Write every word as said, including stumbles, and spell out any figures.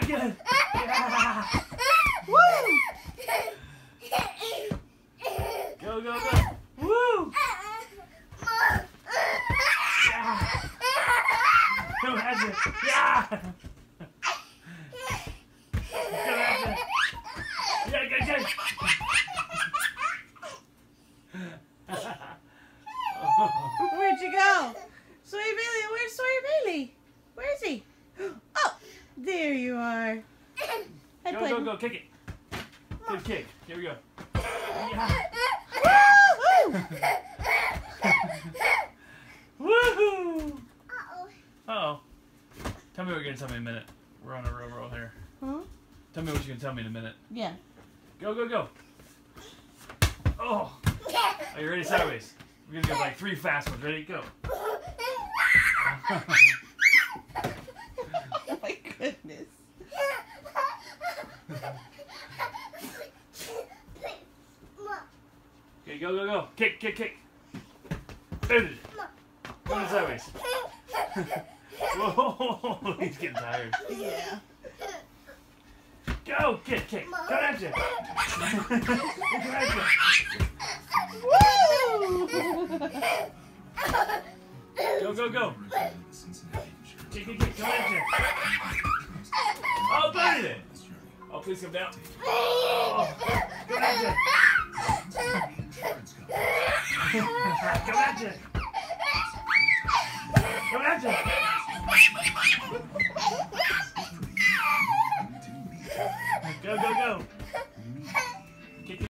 good. Yeah. Woo! Go, go, go. Woo! Yeah. Come at you. Yeah. Come at you. Yeah, good, good. Where'd you go? Sweet Billy, where's Sweet Billy? Where is he? Oh, there you are. Head Go, play. go, go, kick it. Good kick. Here we go. Yeah. Woohoo! Uh oh. Tell me what you're gonna tell me in a minute. We're on a real roll here. Huh? Tell me what you're gonna tell me in a minute. Yeah. Go, go, go. Oh. Are you ready? Sideways. We're gonna go like three fast ones. Ready? Go. Oh my goodness. Okay, go, go, go. Kick, kick, kick. Go sideways. Whoa, he's getting tired. Yeah. Go, kick, kick. Come at you. Come at you. Woo! Go, go, go. Kick, kick, kick. Come at you. Oh, booted it. Oh, please come down. Oh, come at you. Come at you.